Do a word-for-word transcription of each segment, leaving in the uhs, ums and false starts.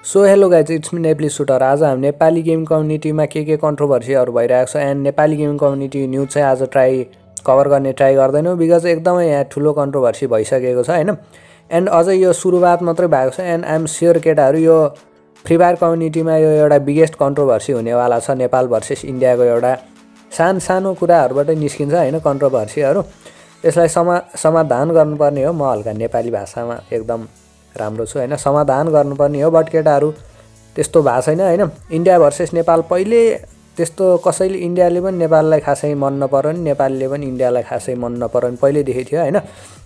So hello guys, it's me Nepali shooter. आज हामी Nepali game कम्युनिटीमा के के कन्ट्रोभर्सीहरू भइरहेको छ and Nepali game community news चाहिँ आज ट्राई कभर गर्ने ट्राई गर्दैनौँ, बिकज एकदमै यहाँ ठुलो कन्ट्रोभर्सी भइसकेको छ होइन। एन्ड अझै यो सुरुवात मात्रै भएको छ एन्ड आइएम स्योर केटाहरू यो फ्री फायर कम्युनिटीमा यो एउटा बिगेस्ट कन्ट्रोभर्सी हुनेवाला छ। नेपाल भर्सेस इन्डियाको एउटा सानो सानो कुराहरूबाटै निस्किन्छ होइन कन्ट्रोभर्सीहरू। यसलाई समा समाधान गर्नुपर्ने हो। म हल्का नेपाली भाषामा एकदम राम्रो छु होइन, समाधान गर्नुपर्ने हो। बट केटाहरू त्यस्तो भएको छैन होइन। इन्डिया भर्सेस नेपाल पहिले त्यस्तो कसैले इन्डियाले पनि नेपाललाई खासै मन नपऱ्यो नि नेपालले पनि इन्डियालाई खासै मन नपऱ्यो नि पहिल्यैदेखि थियो होइन।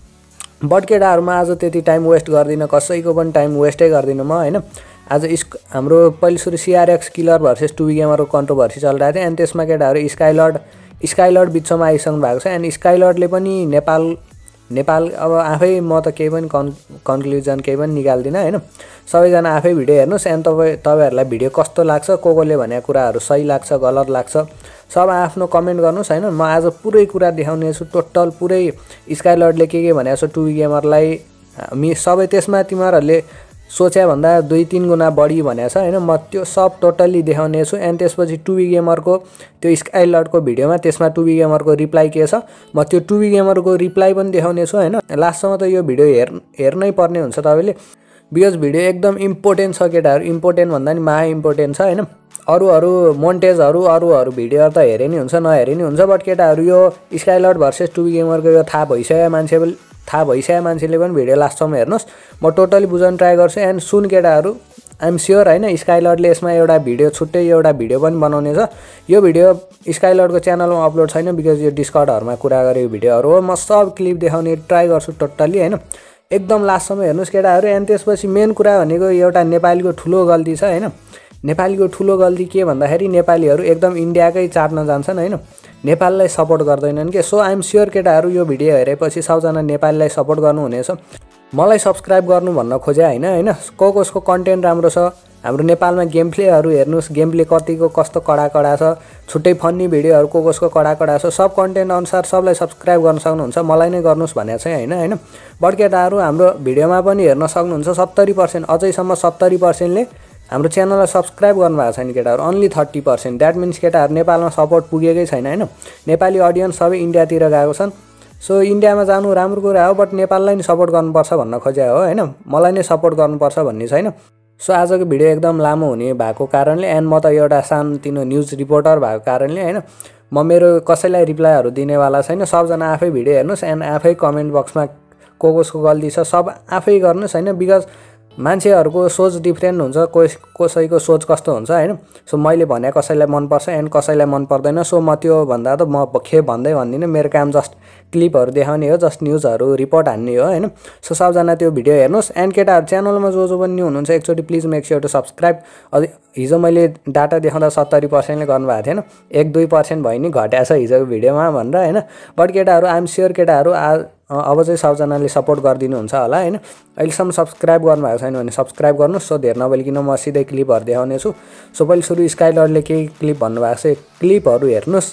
बट केटाहरूमा आज त्यति टाइम वेस्ट गर्दिनँ, कसैको पनि टाइम वेस्टै गर्दिनँ म होइन। आज इस हाम्रो पहिलो सुरु सिआरएक्स किलर भर्सेस टुबी गेमरको कन्ट्रोभर्सी चलिरहेको थियो एन्ड त्यसमा केटाहरू स्काइलर्ड स्काइलर्ड बिचमा आइसक्नु भएको छ एन्ड स्काइलर्डले पनि नेपाल नेपाल अब आफै म त केही पनि कन् कन्क्लुजन केही पनि निकाल्दिनँ होइन। सबैजना आफै भिडियो हेर्नुहोस् एन्ड तपाईँ तपाईँहरूलाई भिडियो कस्तो लाग्छ, को कोले भनेको कुराहरू सही लाग्छ गलत लाग्छ सब आफ्नो कमेन्ट गर्नुहोस् होइन। म आज पुरै कुरा देखाउने छु, टोटल पुरै स्काइलर्डले के के भनेको छ टुबी गेमरलाई हामी सबै त्यसमा तिमीहरूले सोचे भन्दा दुई तिन गुणा बढी भनेको छ होइन। म त्यो सब टोटल्ली देखाउने छु एन्ड त्यसपछि टुबी गेमरको त्यो स्काइलर्डको भिडियोमा त्यसमा टुबी गेमरको रिप्लाई के छ म त्यो टुबी गेमरको रिप्लाई पनि देखाउने छु होइन। लास्टसम्म त यो भिडियो हेर् हेर्नै पर्ने हुन्छ तपाईँले, बिकज भिडियो एकदम इम्पोर्टेन्ट छ केटाहरू। इम्पोर्टेन्ट भन्दा नि महा इम्पोर्टेन्ट छ होइन। अरू अरू मोन्टेजहरू अरू अरू भिडियो त हेरे नि हुन्छ नहेरे नि हुन्छ, बट केटाहरू यो स्काइलर्ड भर्सेस टुबी गेमरको यो थाहा भइसक्यो मान्छे थाहा भइसक्यो मान्छेले पनि भिडियो लास्टसम्म हेर्नुहोस्। म टोटली बुझाउन ट्राई गर्छु एन्ड सुन केटाहरू आइएम स्योर होइन स्काइलर्डले यसमा एउटा भिडियो छुट्टै एउटा भिडियो पनि बनाउने छ। यो भिडियो स्काइलर्डको च्यानलमा अपलोड छैन बिकज यो डिस्कर्डहरूमा कुरा गरेको भिडियोहरू हो। म सब क्लिप देखाउने ट्राई गर्छु टोटल्ली होइन। एकदम लास्टसम्म हेर्नुहोस् केटाहरू। एन्ड त्यसपछि मेन कुरा भनेको एउटा नेपालीको ठुलो गल्ती छ होइन। नेपालीको ठुलो गल्ती के भन्दाखेरि नेपालीहरू एकदम इन्डियाकै चाट्न जान्छन् होइन, नेपाललाई सपोर्ट गर्दैनन् के। सो आइएम स्योर केटाहरू यो भिडियो हेरेपछि सबजना नेपालीलाई सपोर्ट गर्नुहुनेछ। मलाई सब्सक्राइब गर्नु भन्न खोजे होइन होइन। को कसको कन्टेन्ट राम्रो छ, हाम्रो नेपालमा गेम प्लेहरू हेर्नुहोस्, गेम प्ले कतिको कस्तो कडा कडा छ, छुट्टै फन्नी भिडियोहरू को कसको कडा कडा छ, सब कन्टेन्ट अनुसार सबलाई सब्सक्राइब गर्न सक्नुहुन्छ। मलाई नै गर्नुहोस् भनेको चाहिँ होइन होइन। बट केटाहरू हाम्रो भिडियोमा पनि हेर्न सक्नुहुन्छ सत्तरी पर्सेन्ट अझैसम्म सत्तरी पर्सेन्टले हाम्रो च्यानललाई सब्सक्राइब गर्नुभएको छैन केटाहरू, only thirty percent. That means केटाहरू नेपालमा सपोर्ट पुगेकै छैन होइन। नेपाली अडियन्स सबै इन्डियातिर गएको छन्। सो इन्डियामा जानु राम्रो कुरा हो, बट नेपाललाई नि सपोर्ट गर्नुपर्छ भन्न खोजे हो होइन। मलाई नै सपोर्ट गर्नुपर्छ भन्ने छैन। सो आजको भिडियो एकदम लामो हुने भएको कारणले एन्ड म त एउटा सानोतिनो न्युज रिपोर्टर भएको कारणले होइन म मेरो कसैलाई रिप्लाईहरू दिनेवाला छैन। सबजना आफै भिडियो हेर्नुहोस् एन्ड आफै कमेन्ट बक्समा को कसको गल्ती छ सब आफै गर्नुहोस् होइन। बिकज मान्छेहरूको सोच डिफ्रेन्ट हुन्छ, कोही कसैको सोच कस्तो हुन्छ होइन। सो मैले भने कसैलाई मनपर्छ एन्ड कसैलाई मन पर्दैन। सो म त्यो भन्दा त म खे भन्दै भन्दिनँ, मेरो काम जस्ट क्लिपहरू देखाउने हो, जस्ट न्युजहरू रिपोर्ट हान्ने हो होइन। सो सबजना त्यो भिडियो हेर्नुहोस् एन्ड केटाहरू च्यानलमा जो जो पनि न्यू हुनुहुन्छ एकचोटि please make sure to subscribe. अझै हिजो मैले डाटा देखाउँदा सत्तरी पर्सेन्टले गर्नुभएको थिएन, एक दुई पर्सेन्ट भयो नि घट्या छ हिजोको भिडियोमा भनेर होइन। बट केटाहरू आइएम स्योर केटाहरू आ अब चाहिँ सबजनाले सपोर्ट गरिदिनुहुन्छ होला होइन। अहिलेसम्म सब्सक्राइब गर्नुभएको छैन भने सब्सक्राइब गर्नुहोस्। सो धेर नबोलिकन म सिधै क्लिपहरू देखाउने छु। सो पहिले सुरु स्काइलर्डले केही क्लिप भन्नुभएको छ, क्लिपहरू हेर्नुहोस्।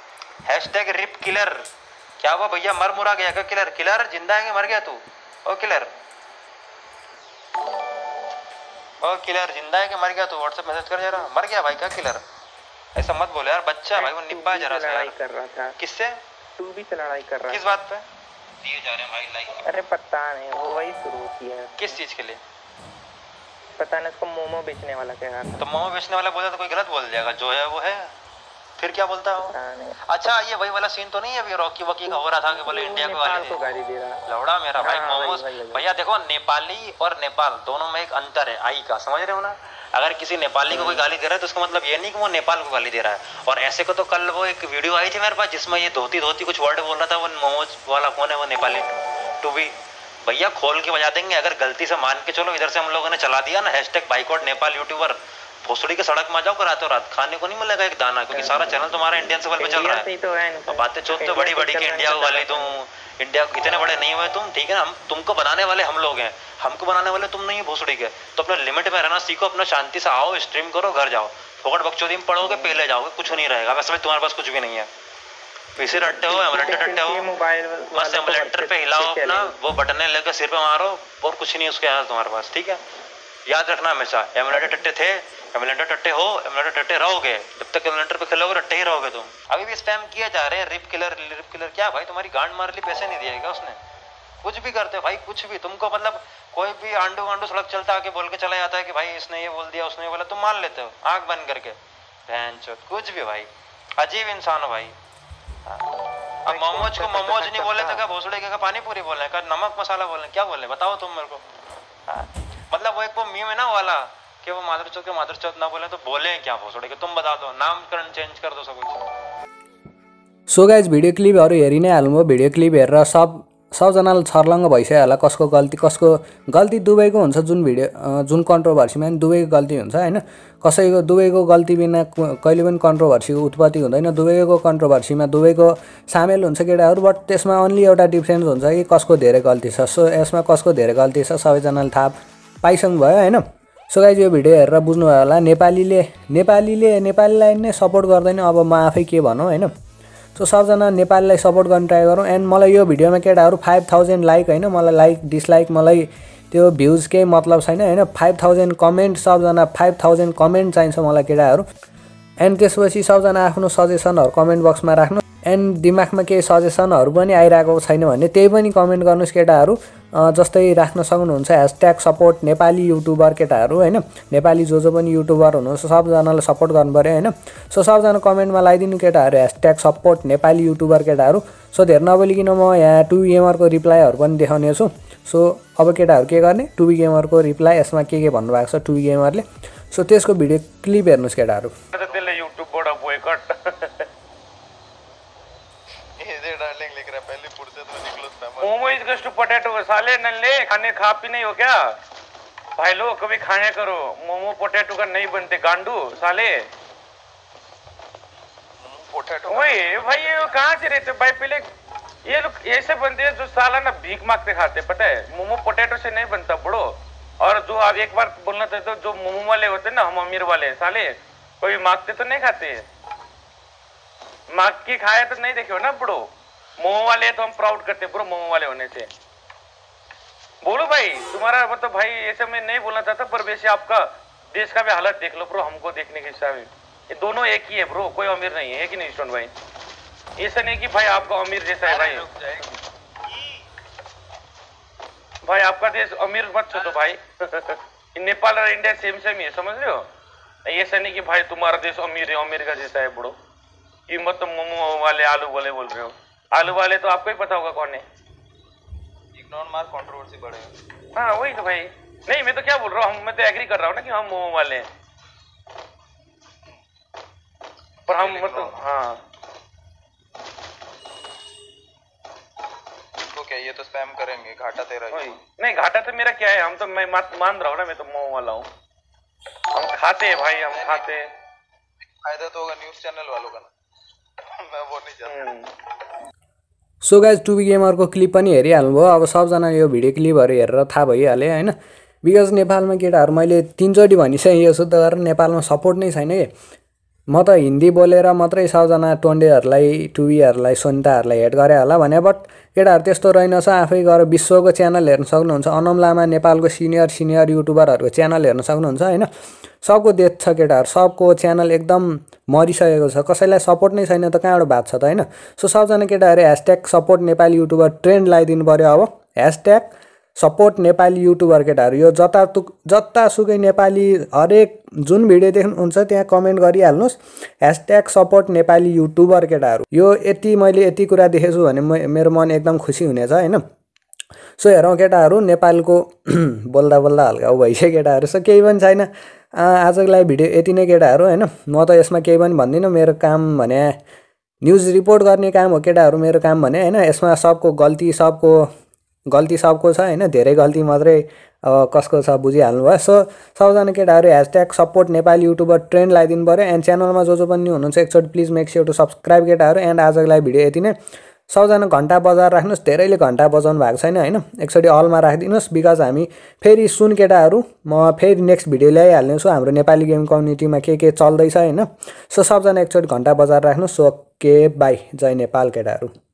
Hashtag RIP killer. क्या हुआ भैया, मर मुरा गया क्या किलर? किलर जिंदा है कि मर गया तू? ओ किलर, ओ किलर जिंदा है कि मर गया तू? व्हाट्सएप मैसेज कर जरा। मर गया भाई क्या किलर? ऐसा मत बोले यार, बच्चा भाई वो निब्बा जरा सा लड़ाई कर रहा था। किससे? तू भी तो लड़ाई कर रहा। किस बात पे दिए जा रहे हैं भाई लाइक? अरे पता नहीं, वो वही शुरू किया है। किस चीज के लिए पता नहीं, उसको मोमो बेचने वाला कह रहा था। तो मोमो बेचने वाला बोला तो कोई गलत बोल जाएगा, जो है वो है। फिर क्या बोलता हो? अच्छा ये वही वाला सीन तो नहीं है अभी रॉकी वकी का हो रहा था कि बोले इंडिया को गाली को गाली दे रहा लौड़ा मेरा भाई मोमोज। भैया देखो नेपाली और नेपाल दोनों में एक अंतर है आई का, समझ रहे हो ना। अगर किसी नेपाली को कोई गाली दे रहा है तो उसका मतलब ये नहीं कि वो नेपाल को गाली दे रहा है। और ऐसे को तो कल वो एक वीडियो आई थी मेरे पास जिसमें ये धोती धोती कुछ वर्ड बोल रहा था, वो मोमोज वाला कौन है वो नेपाली टू बी। भैया खोल के बजा देंगे अगर गलती से मान के चलो इधर से हम लोगों ने चला दिया ना हैशटैग बाइकआउट नेपाल यूट्यूबर, भोसड़ी के सड़क में आ जाओ कर रातों रात, खाने को नहीं मिलेगा एक दाना, क्योंकि सारा चैनल तुम्हारा इंडियन सेवल पे चल रहा है। तो है बातें चौथ तो बड़ी बड़ी कि इंडिया को गाली दूं, इंडिया को इतने बड़े नहीं हुए तुम, ठीक है ना। हम तुमको बनाने वाले हम लोग हैं, हमको बनाने वाले तुम नहीं है भोसड़ी के। तो अपने लिमिट में रहना सीखो, अपना शांति से आओ, स्ट्रीम करो, घर जाओ। फोकट बकचोदी में पढ़ोगे पहले जाओगे, कुछ नहीं रहेगा। वैसे भी तुम्हारे पास कुछ भी नहीं है, पीछे रट्टे हो एमुलेटर रट्टे हो, बस एमुलेटर पे हिलाओ अपना, वो बटने लेकर सिर पे मारो और कुछ नहीं उसके यहाँ तुम्हारे पास, ठीक है। याद रखना हमेशा, एमुलेटर टट्टे थे, एमुलेटर टट्टे हो, एमुलेटर टट्टे रहोगे, जब तक एमुलेटर पे खेलोगे टट्टे ही रहोगे तुम। अभी भी स्पैम किया जा रहे हैं, रिप किलर रिप किलर। क्या भाई तुम्हारी गांड मार ली, पैसे नहीं दिए क्या उसने? कुछ भी करते भाई, कुछ भी तुमको मतलब कोई भी आंडू आंडू सड़क चलता आके बोल के चला जाता है कि भाई इसने ये बोल दिया उसने ये बोला, तुम मान लेते हो आंख बंद करके। भैंचोद कुछ भी भाई, अजीब इंसान हो भाई। अब मोमोज को मोमोज नहीं बोले तो क्या भोसड़े का पानी पूरी बोले, का नमक मसाला बोले, क्या बोले बताओ तुम मेरे को। मतलब वो एक वो मीम है ना वाला कि वो मादर चौथ के मादर चौथ ना बोले तो बोले क्या भोसड़े के, तुम बता दो, नामकरण चेंज कर दो सब कुछ। सो गाइज भिडियो क्लिपहरू हेरि नै हाल्नुभयो, भिडियो क्लिप हेरेर सब सबजनाले छर्लङ्ग भइसक्यो होला कसको गल्ती कसको गल्ती दुवैको हुन्छ। जुन भिडियो जुन कन्ट्रोभर्सीमा नि दुवैको गल्ती हुन्छ होइन, कसैको दुवैको गल्ती बिना कहिले पनि कन्ट्रोभर्सीको उत्पत्ति हुँदैन। दुवैको कन्ट्रोभर्सीमा दुवैको सामेल हुन्छ केटाहरू, बट त्यसमा अन्ली एउटा डिफ्रेन्स हुन्छ कि कसको धेरै गल्ती छ। सो यसमा कसको धेरै गल्ती छ सबैजनाले थाहा पाइसक्नु भयो होइन। सो गाइज यो भिडियो हेरेर बुझ्नुभयो होला, नेपालीले नेपालीले नेपालीलाई नै सपोर्ट गर्दैन। अब म आफै के भनौँ होइन। सो सबजना नेपालीलाई सपोर्ट गर्न ट्राई गरौँ। एन्ड मलाई यो भिडियोमा केटाहरू फाइभ थाउजन्ड लाइक होइन, मलाई लाइक डिसलाइक मलाई त्यो भ्युज केही मतलब छैन होइन। फाइभ थाउजन्ड कमेन्ट, सबजना फाइभ थाउजन्ड कमेन्ट चाहिन्छ मलाई केटाहरू। एन्ड त्यसपछि सबजना आफ्नो सजेसनहरू कमेन्ट बक्समा राख्नु। एन्ड दिमागमा केही सजेसनहरू पनि आइरहेको छैन भने त्यही पनि कमेन्ट गर्नुहोस् केटाहरू। जस्तै राख्न सक्नुहुन्छ ह्यासट्याग सपोर्ट नेपाली युट्युबर केटाहरू होइन। नेपाली जो जो पनि युट्युबर हुनुहुन्छ सबजनालाई सपोर्ट गर्नु पऱ्यो होइन। सो सबजना कमेन्टमा लगाइदिनु केटाहरू ह्यासट्याग सपोर्ट नेपाली युट्युबर केटाहरू। सो धेरै नबोलिकन म यहाँ टु गेमरको रिप्लाईहरू पनि देखाउने छु। सो अब केटाहरू के गर्ने, टु बी गेमरको रिप्लाई यसमा के के भन्नुभएको छ टु बी गेमरले। सो त्यसको भिडियो क्लिप हेर्नुहोस् केटाहरू। Momo is goes to potato, साले नल्ले खाने खा पी नहीं हो क्या भाई लोग, कभी खाया करो। मोमो पोटैटो का नहीं बनते गांडू साले। पोटैटो वही भाई ये कहाँ से रहते भाई, पहले ये लोग ऐसे बनते हैं जो साला ना भीख मांगते खाते, पता है। मोमो पोटैटो से नहीं बनता बड़ो। और जो आप एक बार बोलना था तो जो मोमो वाले होते ना, हम अमीर वाले साले, कोई मांगते तो नहीं खाते, मांग के खाया तो नहीं देखे हो ना बड़ो। मोमो वाले तो हम प्राउड करते ब्रो, मोमो वाले होने से। बोलो भाई तुम्हारा मतलब भाई ऐसे मैं नहीं बोलना चाहता, पर वैसे आपका देश का भी हालत देख लो ब्रो, हमको देखने के हिसाब से ये दोनों एक ही है ब्रो, कोई अमीर नहीं है कि नहीं स्टोन भाई। ऐसा नहीं कि भाई आपका अमीर जैसा है भाई, भाई आपका देश अमीर मत छोड़ो भाई। नेपाल और इंडिया सेम सेम ही है, समझ रहे हो। ऐसा नहीं कि भाई तुम्हारा देश अमीर है अमेरिका जैसा है ब्रो। कीमत तो मोमो वाले आलू वाले बोल रहे हो, आलू वाले तो आपको ही पता होगा कौन है। इग्नोर मार कंट्रोवर्सी बढ़ेगा। हाँ वही तो भाई, नहीं मैं तो क्या बोल रहा हूँ, मैं तो एग्री कर रहा हूँ ना कि हम मोमो वाले हैं, पर हम मतलब हाँ तो क्या ये तो स्पैम करेंगे, घाटा तेरा ही। नहीं घाटा तो मेरा क्या है, हम तो मैं मान रहा हूँ ना, मैं तो मोमो वाला हूँ। हम खाते हैं भाई, हम खाते हैं। फायदा तो होगा न्यूज चैनल वालों का ना, मैं वो नहीं जानता। सो गाइज टु बी गेमरको क्लिप पनि हेरिहाल्नुभयो। अब सबजना यो भिडियो क्लिपहरू हेरेर थाहा भइहाल्यो होइन। बिकज नेपालमा केटाहरू मैले तिनचोटि भनिसकेँ यो शुद्ध गरेर नेपालमा सपोर्ट नै छैन कि। म त हिन्दी बोलेर मात्रै सबजना टोन्डेहरूलाई टुबीहरूलाई सोनिताहरूलाई हेड गरे होला भने, बट केटाहरू त्यस्तो रहेनछ। आफै गएर विश्वको च्यानल हेर्न सक्नुहुन्छ, अनम लामा नेपालको सिनियर सिनियर युट्युबरहरूको च्यानल हेर्न सक्नुहुन्छ होइन। सबको देश छ केटाहरू, सबको च्यानल एकदम मरिसकेको छ, कसैलाई सपोर्ट नै छैन त कहाँबाट बात छ त होइन। सो सबजना केटाहरू hashtag support Nepali YouTuber trend लगाइदिनु पऱ्यो। अब ह्यासट्याग सपोर्ट नेपाली युट्युबर केटाहरू, यो जतातुक जतासुकै नेपाली हरेक जुन भिडियो देख्नुहुन्छ त्यहाँ कमेन्ट गरिहाल्नुहोस् ह्यासट्याग सपोर्ट नेपाली युट्युबर केटाहरू। यो यति मैले यति कुरा देखेछु भने मेरो मन एकदम खुसी हुनेछ होइन। सो हेरौँ केटाहरू, नेपालको बोल्दा बोल्दा हल्का भइसक्यो केटाहरू। सो केही पनि छैन आजको लागि भिडियो यति नै केटाहरू होइन। म त यसमा केही पनि भन्दिनँ, मेरो काम भने न्युज रिपोर्ट गर्ने काम हो केटाहरू मेरो काम भने होइन। यसमा सबको गल्ती सबको गल्ती सबको छ होइन, धेरै गल्ती मात्रै अब कसको छ बुझिहाल्नु भयो। सो सबजना केटाहरू hashtag support Nepali YouTuber trend लगाइदिनु पऱ्यो। एन्ड च्यानलमा जो जो पनि हुनुहुन्छ एकचोटि please make sure to subscribe केटाहरू। एन्ड आजको लागि भिडियो यति नै। सबजना घन्टा बजाएर राख्नुहोस्, धेरैले घन्टा बजाउनु भएको छैन होइन, एकचोटि अलमा राखिदिनुहोस्। बिकज हामी फेरि सुन केटाहरू म फेरि नेक्स्ट भिडियो ल्याइहाल्ने छु हाम्रो नेपाली गेम कम्युनिटीमा के के चल्दैछ होइन। सो सबजना एकचोटि घन्टा बजाएर राख्नुहोस्। ओके बाई, जय नेपाल केटाहरू।